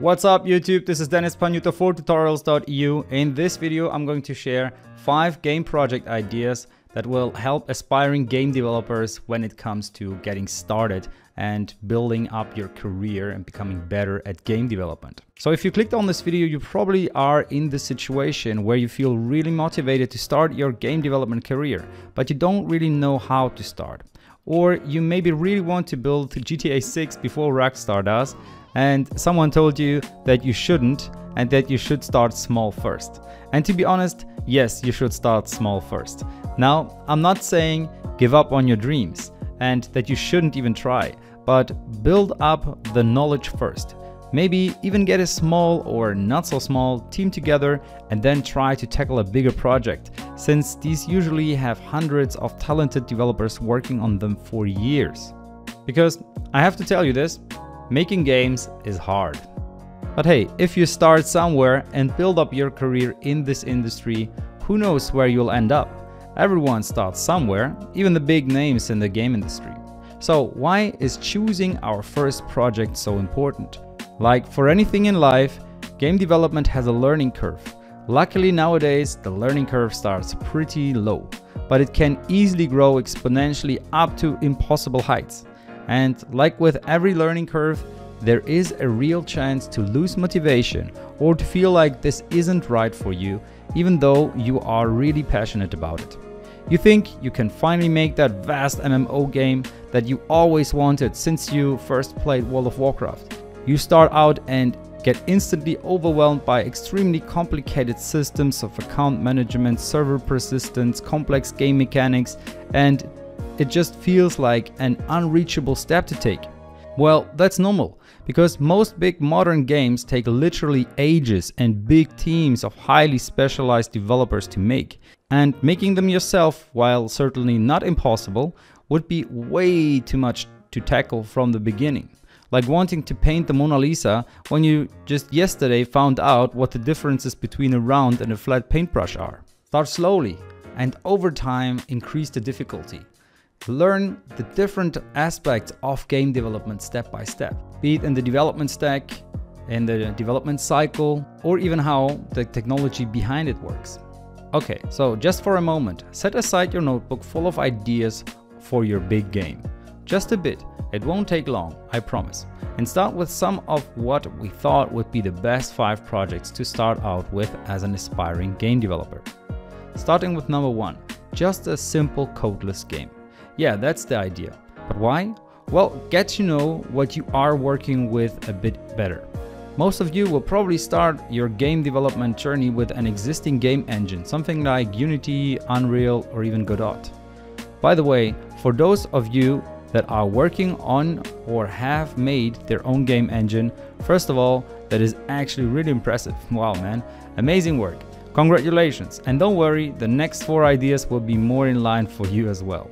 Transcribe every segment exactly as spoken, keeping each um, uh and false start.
What's up YouTube, this is Dennis Panuta for tutorials dot e u. In this video I'm going to share five game project ideas that will help aspiring game developers when it comes to getting started and building up your career and becoming better at game development. So if you clicked on this video, you probably are in the situation where you feel really motivated to start your game development career, but you don't really know how to start. Or you maybe really want to build G T A six before Rockstar does, and someone told you that you shouldn't and that you should start small first. And to be honest, yes, you should start small first. Now, I'm not saying give up on your dreams and that you shouldn't even try, but build up the knowledge first. Maybe even get a small or not so small team together and then try to tackle a bigger project, since these usually have hundreds of talented developers working on them for years. Because I have to tell you this, making games is hard. But hey, if you start somewhere and build up your career in this industry, who knows where you'll end up? Everyone starts somewhere, even the big names in the game industry. So why is choosing our first project so important? Like for anything in life, game development has a learning curve. Luckily nowadays the learning curve starts pretty low, but it can easily grow exponentially up to impossible heights. And like with every learning curve, there is a real chance to lose motivation or to feel like this isn't right for you, even though you are really passionate about it. You think you can finally make that vast M M O game that you always wanted since you first played World of Warcraft. You start out and get instantly overwhelmed by extremely complicated systems of account management, server persistence, complex game mechanics, and it just feels like an unreachable step to take. Well, that's normal, because most big modern games take literally ages and big teams of highly specialized developers to make. And making them yourself, while certainly not impossible, would be way too much to tackle from the beginning. Like wanting to paint the Mona Lisa when you just yesterday found out what the differences between a round and a flat paintbrush are. Start slowly and over time increase the difficulty. Learn the different aspects of game development step by step, be it in the development stack, in the development cycle, or even how the technology behind it works. Okay, so just for a moment, set aside your notebook full of ideas for your big game. Just a bit, it won't take long, I promise. And start with some of what we thought would be the best five projects to start out with as an aspiring game developer. Starting with number one, just a simple codeless game. Yeah, that's the idea. But why? Well, get to know what you are working with a bit better. Most of you will probably start your game development journey with an existing game engine, something like Unity, Unreal, or even GODOT. By the way, for those of you that are working on or have made their own game engine, first of all, that is actually really impressive. Wow, man, amazing work. Congratulations. And don't worry, the next four ideas will be more in line for you as well.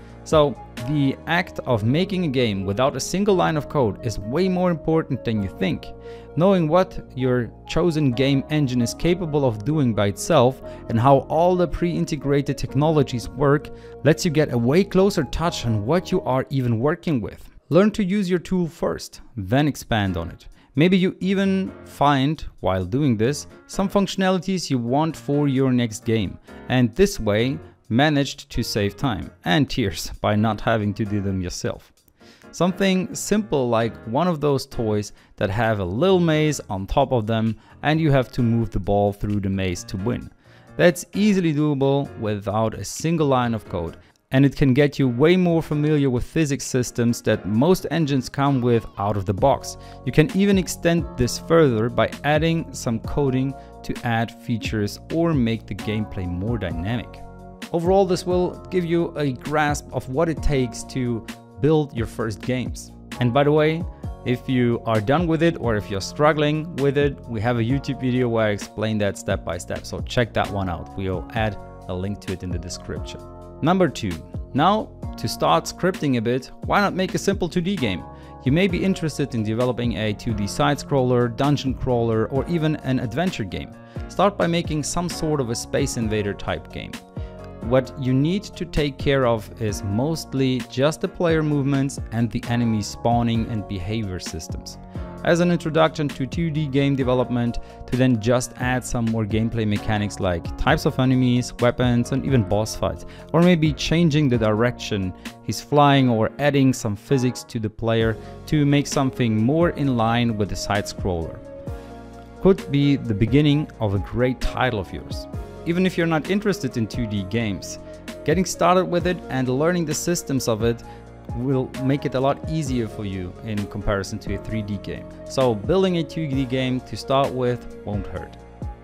So the act of making a game without a single line of code is way more important than you think. Knowing what your chosen game engine is capable of doing by itself and how all the pre-integrated technologies work lets you get a way closer touch on what you are even working with. Learn to use your tool first, then expand on it. Maybe you even find, while doing this, some functionalities you want for your next game, and this way managed to save time and tears by not having to do them yourself. Something simple like one of those toys that have a little maze on top of them and you have to move the ball through the maze to win. That's easily doable without a single line of code, and it can get you way more familiar with physics systems that most engines come with out of the box. You can even extend this further by adding some coding to add features or make the gameplay more dynamic. Overall, this will give you a grasp of what it takes to build your first games. And by the way, if you are done with it or if you're struggling with it, we have a YouTube video where I explain that step by step, so check that one out. We'll add a link to it in the description. Number two, now to start scripting a bit, why not make a simple two D game? You may be interested in developing a two D side-scroller, dungeon crawler, or even an adventure game. Start by making some sort of a Space Invader type game. What you need to take care of is mostly just the player movements and the enemy spawning and behavior systems. as an introduction to two D game development, to then just add some more gameplay mechanics like types of enemies, weapons, and even boss fights, or maybe changing the direction he's flying or adding some physics to the player to make something more in line with the side scroller. Could be the beginning of a great title of yours. Even if you're not interested in two D games, getting started with it and learning the systems of it will make it a lot easier for you in comparison to a three D game. So building a two D game to start with won't hurt.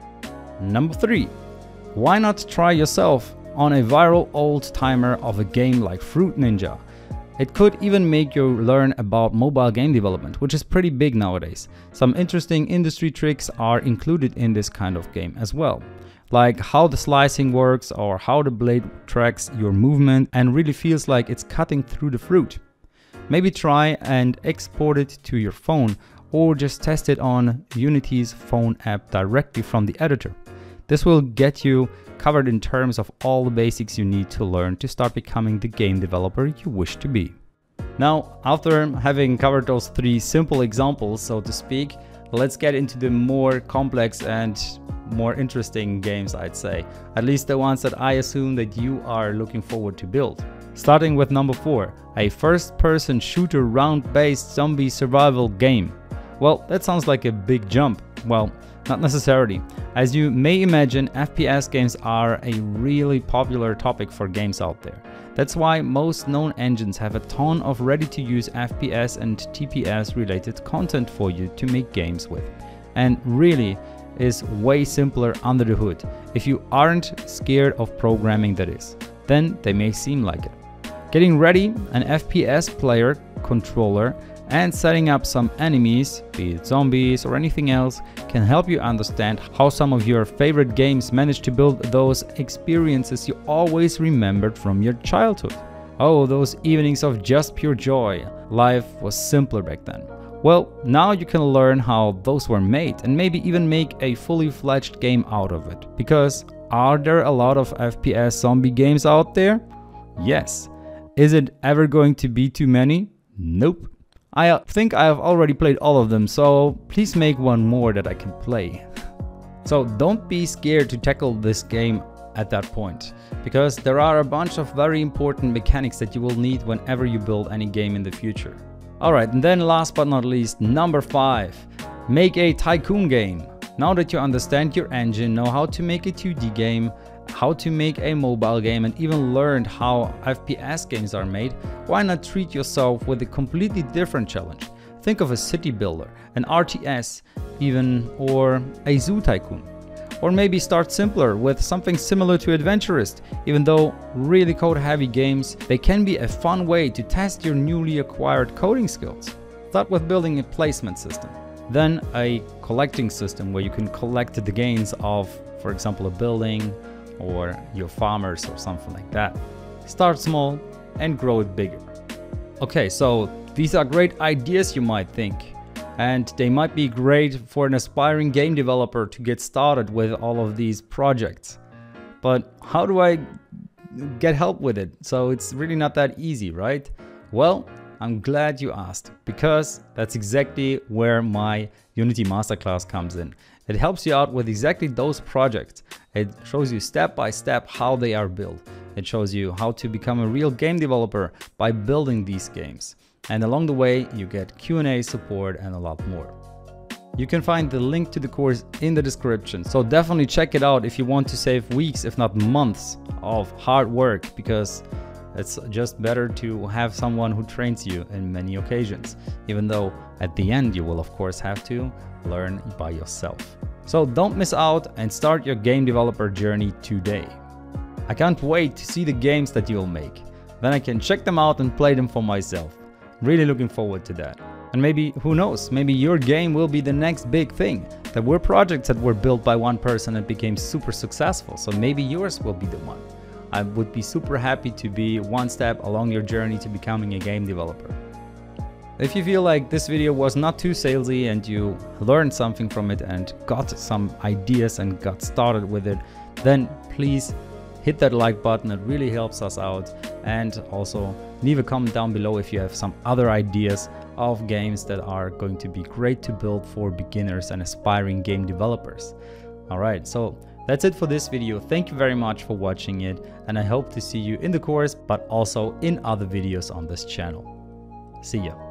Number three, why not try yourself on a viral old timer of a game like Fruit Ninja? It could even make you learn about mobile game development, which is pretty big nowadays. Some interesting industry tricks are included in this kind of game as well, like how the slicing works or how the blade tracks your movement and really feels like it's cutting through the fruit. Maybe try and export it to your phone or just test it on Unity's phone app directly from the editor. This will get you covered in terms of all the basics you need to learn to start becoming the game developer you wish to be. Now, after having covered those three simple examples, so to speak, let's get into the more complex and more interesting games, I'd say. At least the ones that I assume that you are looking forward to build. Starting with number four, a first-person shooter round-based zombie survival game. Well, that sounds like a big jump. Well, not necessarily. As you may imagine, F P S games are a really popular topic for games out there. That's why most known engines have a ton of ready-to-use F P S and T P S related content for you to make games with. And really is way simpler under the hood, if you aren't scared of programming, that is. Then they may seem like it. Getting ready an F P S player, controller, and setting up some enemies, be it zombies or anything else, can help you understand how some of your favorite games managed to build those experiences you always remembered from your childhood. Oh, those evenings of just pure joy. Life was simpler back then. Well, now you can learn how those were made and maybe even make a fully fledged game out of it. Because are there a lot of F P S zombie games out there? Yes. Is it ever going to be too many? Nope. I think I have already played all of them, so please make one more that I can play. So don't be scared to tackle this game at that point, because there are a bunch of very important mechanics that you will need whenever you build any game in the future. Alright, and then last but not least, number five. Make a tycoon game. Now that you understand your engine, know how to make a two D game, how to make a mobile game, and even learned how F P S games are made, why not treat yourself with a completely different challenge? Think of a city builder, an R T S even, or a zoo tycoon. Or maybe start simpler with something similar to Adventurist. Even though really code heavy games, they can be a fun way to test your newly acquired coding skills. Start with building a placement system, then a collecting system where you can collect the gains of, for example, a building or your farmers or something like that. Start small and grow it bigger. Okay, so these are great ideas, you might think, and they might be great for an aspiring game developer to get started with all of these projects. But how do I get help with it? So it's really not that easy, right? Well, I'm glad you asked, because that's exactly where my Unity Masterclass comes in. It helps you out with exactly those projects. It shows you step by step how they are built. It shows you how to become a real game developer by building these games. And along the way, you get Q and A support and a lot more. You can find the link to the course in the description, so definitely check it out if you want to save weeks, if not months, of hard work, because it's just better to have someone who trains you in many occasions, even though at the end you will of course have to learn by yourself. So don't miss out and start your game developer journey today. I can't wait to see the games that you'll make. Then I can check them out and play them for myself. Really looking forward to that. And maybe, who knows, maybe your game will be the next big thing. There were projects that were built by one person and became super successful, so maybe yours will be the one. I would be super happy to be one step along your journey to becoming a game developer. If you feel like this video was not too salesy and you learned something from it and got some ideas and got started with it, then please hit that like button. It really helps us out. and also leave a comment down below if you have some other ideas of games that are going to be great to build for beginners and aspiring game developers. Alright, so that's it for this video. Thank you very much for watching it, and I hope to see you in the course, but also in other videos on this channel. See ya.